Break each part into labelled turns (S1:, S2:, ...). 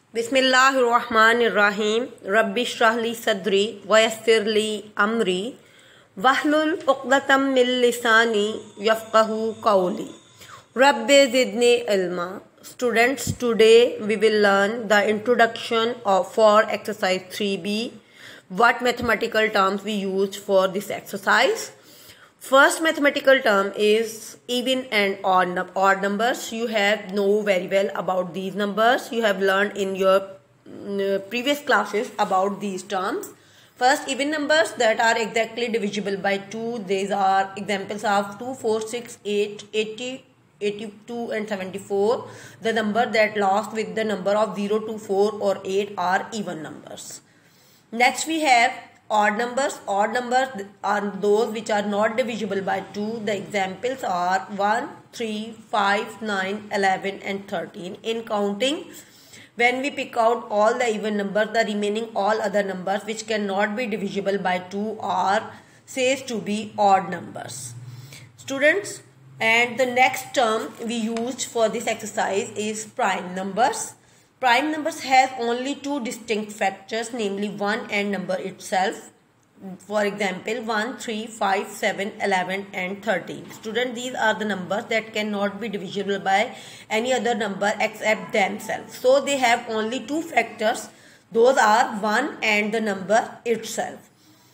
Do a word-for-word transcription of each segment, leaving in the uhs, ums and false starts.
S1: बिस्मिल्लाहिर्रहमानिर्रहीम रब्बि इश्रह ली सदरी वयस्सिर ली अमरी वहलुल उक़दतम मिन लिसानी यफ़क़हू क़ौली rabbi ज़िदनी इल्मा. Students, today we will learn the introduction of for exercise three B. What mathematical terms we used for this exercise. First mathematical term is even and odd, odd numbers. You have know very well about these numbers. You have learned in your uh, previous classes about these terms. First, even numbers that are exactly divisible by two. These are examples of two, four, six, eight, eighty, eighty-two and seventy-four. The number that last with the number of zero, two, four or eight are even numbers. Next we have odd numbers. Odd numbers are those which are not divisible by two. The examples are one, three, five, nine, eleven and thirteen. In counting, when we pick out all the even numbers, the remaining all other numbers which cannot be divisible by two are says to be odd numbers. Students, and the next term we used for this exercise is prime numbers. Prime numbers have only two distinct factors, namely one and number itself. For example, one, three, five, seven, eleven and thirteen. Student, these are the numbers that cannot be divisible by any other number except themselves. So they have only two factors. Those are one and the number itself.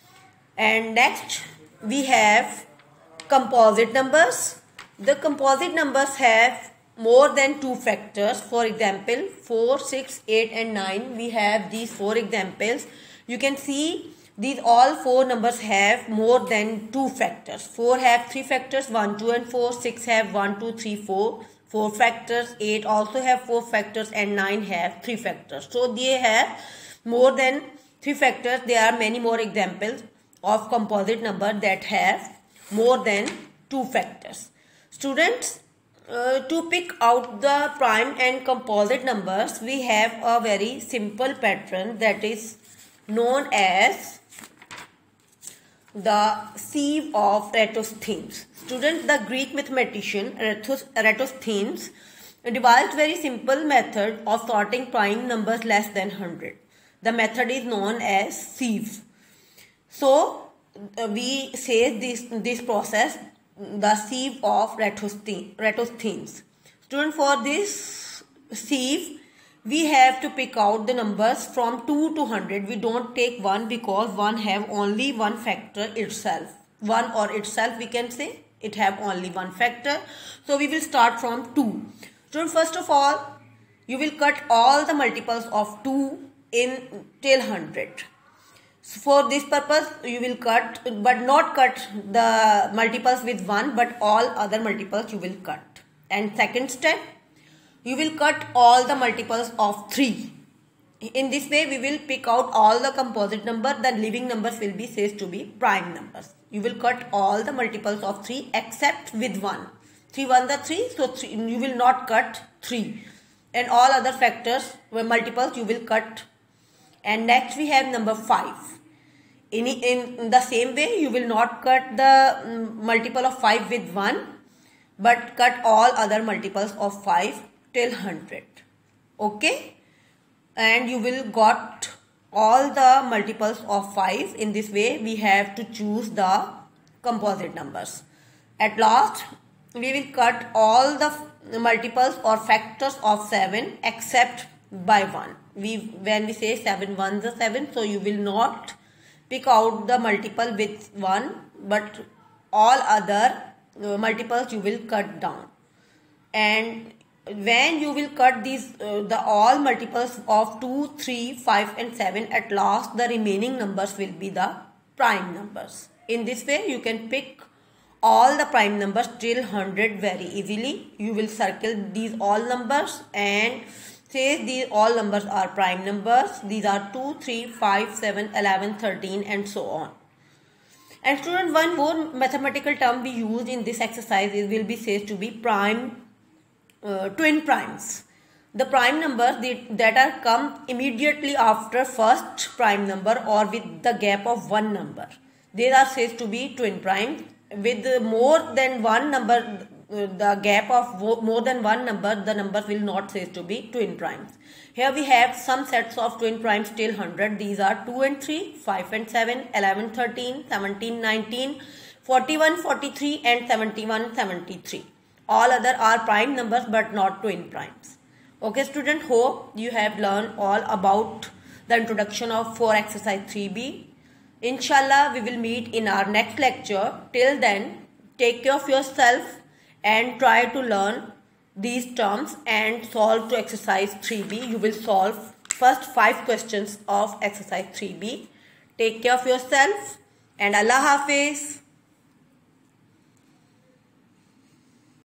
S1: And next we have composite numbers. The composite numbers have more than two factors. For example, four, six, eight and nine. We have these four examples. You can see these all four numbers have more than two factors. four have three factors, one, two and four. six have one, two, three, four. four factors. eight also have four factors and nine have three factors. So they have more than three factors. There are many more examples of composite number that have more than two factors. Students, Uh, to pick out the prime and composite numbers, we have a very simple pattern that is known as the sieve of Eratosthenes. Students, the Greek mathematician Eratosthenes devised very simple method of sorting prime numbers less than one hundred. The method is known as sieve. So, uh, we say this, this process the sieve of Eratosthenes. Student, for this sieve, we have to pick out the numbers from two to one hundred. We don't take one because one have only one factor itself. One or itself we can say it have only one factor. So we will start from two. Student, first of all, you will cut all the multiples of two in till one hundred. So for this purpose, you will cut, but not cut the multiples with one, but all other multiples you will cut. And second step, you will cut all the multiples of three. In this way, we will pick out all the composite number. The living numbers will be said to be prime numbers. You will cut all the multiples of three except with one. three ones are three, so three, you will not cut three. And all other factors, multiples, you will cut. And next we have number five. In, in the same way, you will not cut the multiple of five with one, but cut all other multiples of five till one hundred. Okay? And you will got all the multiples of five. In this way, we have to choose the composite numbers. At last, we will cut all the multiples or factors of seven except by one. We, when we say seven ones are seven, so you will not pick out the multiple with one, but all other uh, multiples you will cut down. And when you will cut these uh, the all multiples of two, three, five and seven, at last the remaining numbers will be the prime numbers. In this way, you can pick all the prime numbers till one hundred very easily. You will circle these all numbers and says these all numbers are prime numbers. These are two, three, five, seven, eleven, thirteen and so on. And student, one more mathematical term we use in this exercise is will be said to be prime, uh, twin primes. The prime numbers that are come immediately after first prime number or with the gap of one number. They are said to be twin primes. With more than one number the gap of more than one number, the numbers will not said to be twin primes. Here we have some sets of twin primes till one hundred. These are two and three, five and seven, eleven, thirteen, seventeen, nineteen, forty-one, forty-three and seventy-one, seventy-three. All other are prime numbers but not twin primes. Okay student, hope you have learned all about the introduction of for exercise three B. Inshallah, we will meet in our next lecture. Till then, take care of yourself and try to learn these terms and solve to exercise three B. You will solve first five questions of exercise three B. Take care of yourself and Allah Hafiz.